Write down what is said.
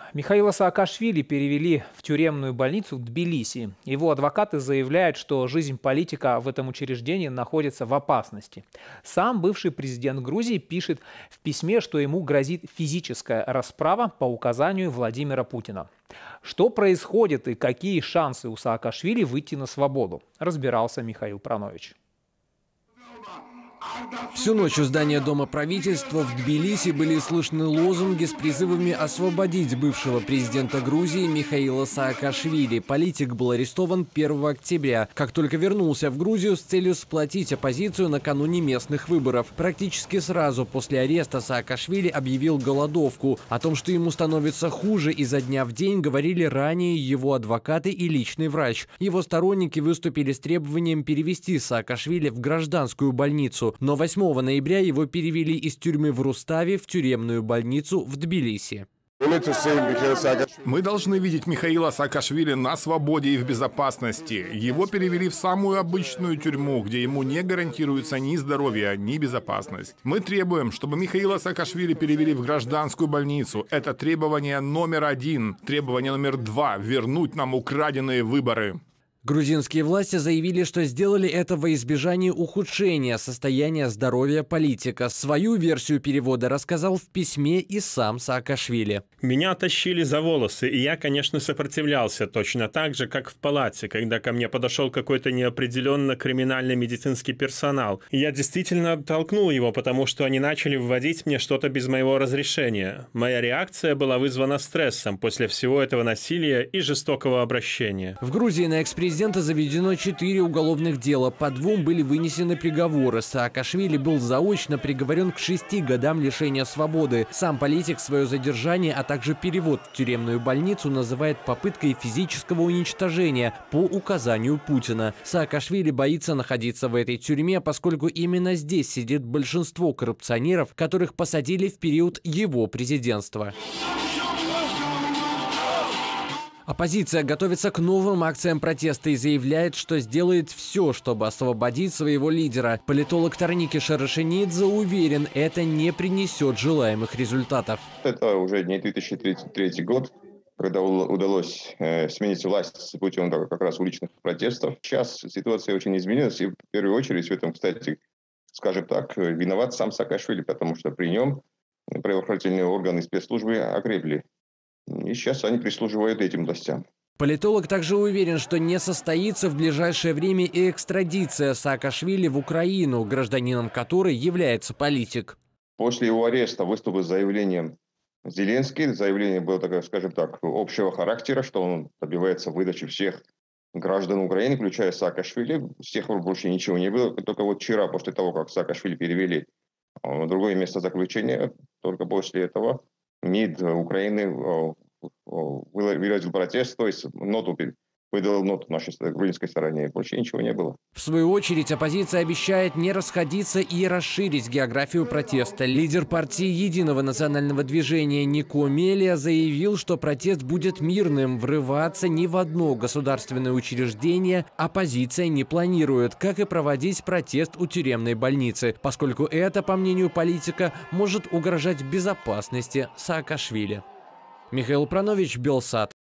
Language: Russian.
Михаила Саакашвили перевели в тюремную больницу в Тбилиси. Его адвокаты заявляют, что жизнь политика в этом учреждении находится в опасности. Сам бывший президент Грузии пишет в письме, что ему грозит физическая расправа по указанию Владимира Путина. Что происходит и какие шансы у Саакашвили выйти на свободу, разбирался Михаил Пранович. Всю ночь у здания Дома правительства в Тбилиси были слышны лозунги с призывами освободить бывшего президента Грузии Михаила Саакашвили. Политик был арестован 1 октября, как только вернулся в Грузию с целью сплотить оппозицию накануне местных выборов. Практически сразу после ареста Саакашвили объявил голодовку. О том, что ему становится хуже изо дня в день, говорили ранее его адвокаты и личный врач. Его сторонники выступили с требованием перевести Саакашвили в гражданскую больницу. Но 8 ноября его перевели из тюрьмы в Руставе в тюремную больницу в Тбилиси. Мы должны видеть Михаила Саакашвили на свободе и в безопасности. Его перевели в самую обычную тюрьму, где ему не гарантируется ни здоровье, ни безопасность. Мы требуем, чтобы Михаила Саакашвили перевели в гражданскую больницу. Это требование номер 1. Требование номер 2 – вернуть нам украденные выборы. Грузинские власти заявили, что сделали это во избежание ухудшения состояния здоровья политика. Свою версию перевода рассказал в письме и сам Саакашвили. Меня тащили за волосы, и я, конечно, сопротивлялся точно так же, как в палате, когда ко мне подошел какой-то неопределенно криминальный медицинский персонал. И я действительно оттолкнул его, потому что они начали вводить мне что-то без моего разрешения. Моя реакция была вызвана стрессом после всего этого насилия и жестокого обращения. В Грузии на экс-президента заведено 4 уголовных дела. По 2 были вынесены приговоры. Саакашвили был заочно приговорен к 6 годам лишения свободы. Сам политик свое задержание, а также перевод в тюремную больницу называет попыткой физического уничтожения по указанию Путина. Саакашвили боится находиться в этой тюрьме, поскольку именно здесь сидит большинство коррупционеров, которых посадили в период его президентства. Оппозиция готовится к новым акциям протеста и заявляет, что сделает все, чтобы освободить своего лидера. Политолог Тарники Шарашенидзе уверен, это не принесет желаемых результатов. Это уже не 2033 год, когда удалось сменить власть с путем как раз уличных протестов. Сейчас ситуация очень изменилась, и в первую очередь в этом, кстати, скажем так, виноват сам Саакашвили, потому что при нем правоохранительные органы и спецслужбы окрепли. И сейчас они прислуживают этим властям. Политолог также уверен, что не состоится в ближайшее время и экстрадиция Саакашвили в Украину, гражданином которой является политик. После его ареста выступил с заявлением Зеленский. Заявление было, скажем так, общего характера, что он добивается выдачи всех граждан Украины, включая Саакашвили. С тех пор больше ничего не было. Только вот вчера, после того, как Саакашвили перевели в другое место заключения, только после этого МИД Украины выразил протест, то есть выдал ноту нашей грузинской стороне. Больше ничего не было. В свою очередь, оппозиция обещает не расходиться и расширить географию протеста. Лидер партии Единого национального движения Нико Мелия заявил, что протест будет мирным. Врываться ни в одно государственное учреждение оппозиция не планирует, как и проводить протест у тюремной больницы, поскольку это, по мнению политика, может угрожать безопасности Саакашвили. Михаил Пранович, Белсат.